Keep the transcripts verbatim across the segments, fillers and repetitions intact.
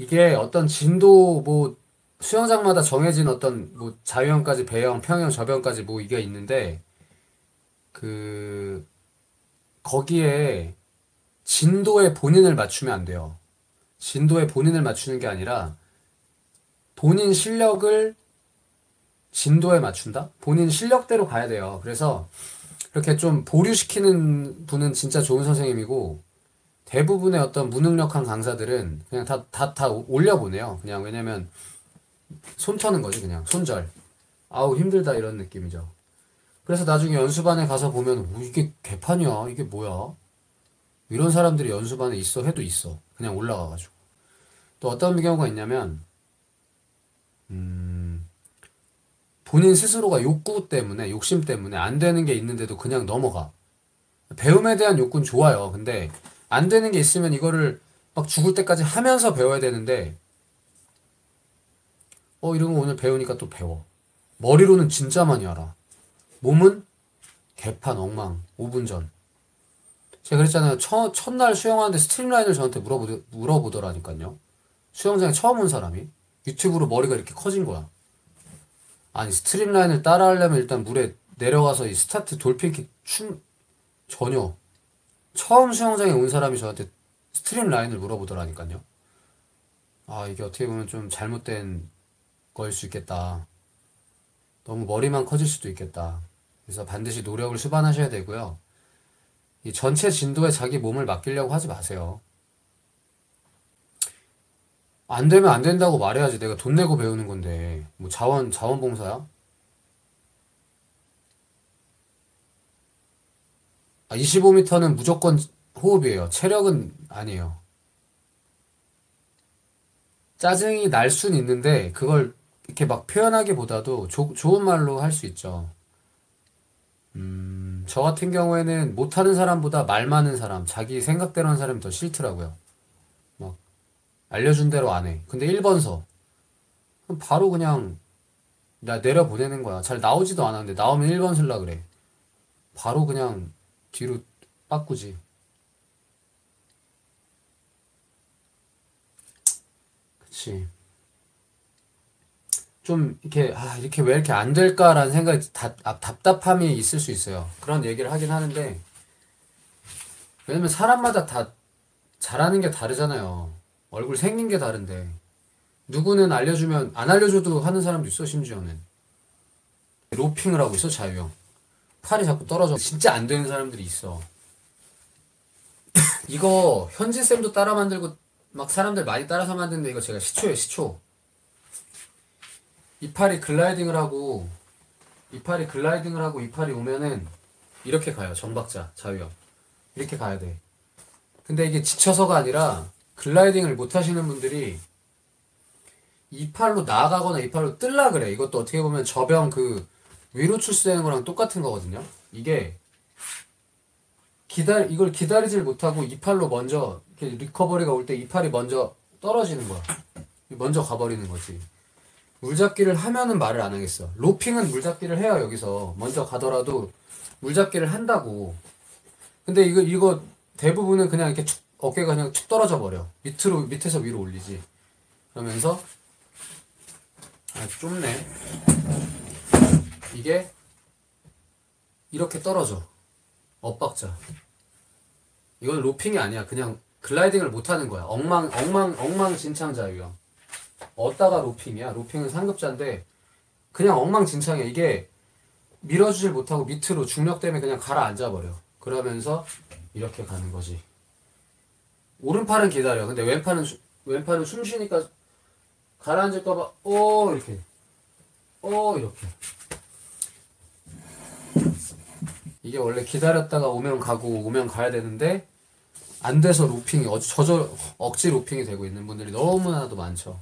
이게 어떤 진도 뭐 수영장마다 정해진 어떤 뭐 자유형까지 배영, 평영, 저병까지 뭐 이게 있는데 그 거기에 진도에 본인을 맞추면 안 돼요. 진도에 본인을 맞추는 게 아니라 본인 실력을 진도에 맞춘다? 본인 실력대로 가야 돼요. 그래서 이렇게 좀 보류시키는 분은 진짜 좋은 선생님이고 대부분의 어떤 무능력한 강사들은 그냥 다, 다, 다 올려보내요. 그냥 왜냐면 손 터는 거지, 그냥. 손절. 아우, 힘들다, 이런 느낌이죠. 그래서 나중에 연수반에 가서 보면, 뭐 이게 개판이야. 이게 뭐야. 이런 사람들이 연수반에 있어 해도 있어. 그냥 올라가가지고. 또 어떤 경우가 있냐면, 음, 본인 스스로가 욕구 때문에, 욕심 때문에 안 되는 게 있는데도 그냥 넘어가. 배움에 대한 욕구는 좋아요. 근데 안 되는 게 있으면 이거를 막 죽을 때까지 하면서 배워야 되는데, 어, 이런 거 오늘 배우니까 또 배워. 머리로는 진짜 많이 알아. 몸은 개판, 엉망. 오 분 전. 제가 그랬잖아요. 첫, 첫날 수영하는데 스트림라인을 저한테 물어보, 물어보더라니까요. 수영장에 처음 온 사람이. 유튜브로 머리가 이렇게 커진 거야. 아니, 스트림라인을 따라 하려면 일단 물에 내려가서 이 스타트 돌핀킥 춤, 전혀. 처음 수영장에 온 사람이 저한테 스트림라인을 물어보더라니까요. 아, 이게 어떻게 보면 좀 잘못된 거일 수 있겠다. 너무 머리만 커질 수도 있겠다. 그래서 반드시 노력을 수반하셔야 되고요. 이 전체 진도에 자기 몸을 맡기려고 하지 마세요. 안 되면 안 된다고 말해야지. 내가 돈 내고 배우는 건데. 뭐 자원, 자원봉사야? 아, 이십오 미터는 무조건 호흡이에요. 체력은 아니에요. 짜증이 날 순 있는데, 그걸 이렇게 막 표현하기보다도 조, 좋은 말로 할 수 있죠. 음, 저 같은 경우에는 못하는 사람보다 말 많은 사람, 자기 생각대로 하는 사람이 더 싫더라고요. 막, 알려준 대로 안 해. 근데 일 번서. 그럼 바로 그냥, 나 내려보내는 거야. 잘 나오지도 않았는데, 나오면 일 번 쓸라 그래. 바로 그냥, 뒤로 빠꾸지. 그치. 좀, 이렇게, 아, 이렇게 왜 이렇게 안 될까라는 생각이, 답, 아, 답답함이 있을 수 있어요. 그런 얘기를 하긴 하는데, 왜냐면 사람마다 다 잘하는 게 다르잖아요. 얼굴 생긴 게 다른데. 누구는 알려주면 안 알려줘도 하는 사람도 있어, 심지어는. 로핑을 하고 있어, 자유형. 팔이 자꾸 떨어져. 진짜 안 되는 사람들이 있어. 이거 현진쌤도 따라 만들고 막 사람들 많이 따라서 만드는데 이거 제가 시초예요, 시초. 이팔이 글라이딩을 하고 이팔이 글라이딩을 하고 이팔이 오면은 이렇게 가요, 정박자, 자유형. 이렇게 가야 돼. 근데 이게 지쳐서가 아니라 글라이딩을 못 하시는 분들이 이팔로 나아가거나 이팔로 뜰라 그래. 이것도 어떻게 보면 저병 그 위로 출시되는 거랑 똑같은 거거든요. 이게 기다 이걸 기다리질 못하고 이팔로 먼저 이렇게 리커버리가 올 때 이팔이 먼저 떨어지는 거야. 먼저 가버리는 거지. 물잡기를 하면은 말을 안 하겠어. 로핑은 물잡기를 해요. 여기서 먼저 가더라도 물잡기를 한다고. 근데 이거 이거 대부분은 그냥 이렇게 축, 어깨가 그냥 툭 떨어져 버려. 밑으로 밑에서 위로 올리지. 그러면서 아 좁네. 이게 이렇게 떨어져. 엇박자. 이건 로핑이 아니야. 그냥 글라이딩을 못 하는 거야. 엉망 엉망 엉망진창 자유형. 어디다가 로핑이야? 로핑은 상급자인데 그냥 엉망진창이야. 이게 밀어주질 못하고 밑으로 중력 때문에 그냥 가라앉아 버려. 그러면서 이렇게 가는 거지. 오른팔은 기다려. 근데 왼팔은 수, 왼팔은 숨 쉬니까 가라앉을까봐 오 이렇게 오 이렇게. 이게 원래 기다렸다가 오면 가고 오면 가야 되는데 안 돼서 로핑이 어, 저저 억지 로핑이 되고 있는 분들이 너무나도 많죠.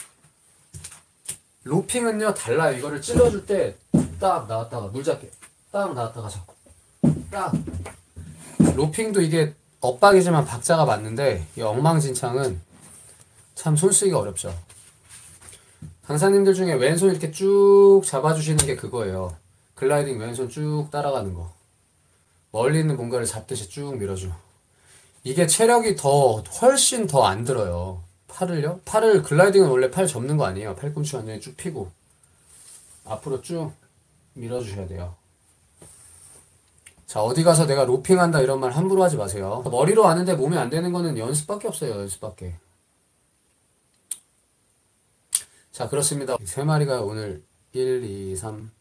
로핑은요 달라요. 이거를 찔러줄 때 딱 나왔다가 물잡게 딱 나왔다가 잡고 딱. 로핑도 이게 엇박이지만 박자가 맞는데 이 엉망진창은 참 손쓰기가 어렵죠. 강사님들 중에 왼손 이렇게 쭉 잡아주시는 게 그거예요. 글라이딩 왼손 쭉 따라가는 거. 멀리 있는 뭔가를 잡듯이 쭉 밀어줘. 이게 체력이 더 훨씬 더 안 들어요. 팔을요? 팔을 글라이딩은 원래 팔 접는 거 아니에요. 팔꿈치 완전히 쭉 펴고 앞으로 쭉 밀어주셔야 돼요. 자, 어디 가서 내가 로핑한다 이런 말 함부로 하지 마세요. 머리로 아는데 몸이 안 되는 거는 연습밖에 없어요. 연습밖에. 자, 그렇습니다. 세 마리가 오늘 일, 이, 삼.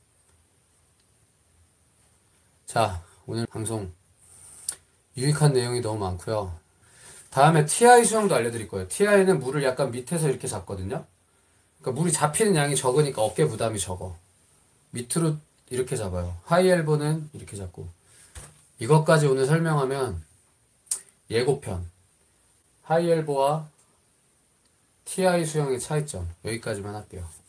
자, 오늘 방송 유익한 내용이 너무 많고요. 다음에 티아이 수영도 알려드릴 거예요. 티아이는 물을 약간 밑에서 이렇게 잡거든요. 그러니까 물이 잡히는 양이 적으니까 어깨 부담이 적어. 밑으로 이렇게 잡아요. 하이엘보는 이렇게 잡고. 이것까지 오늘 설명하면 예고편. 하이엘보와 티아이 수영의 차이점. 여기까지만 할게요.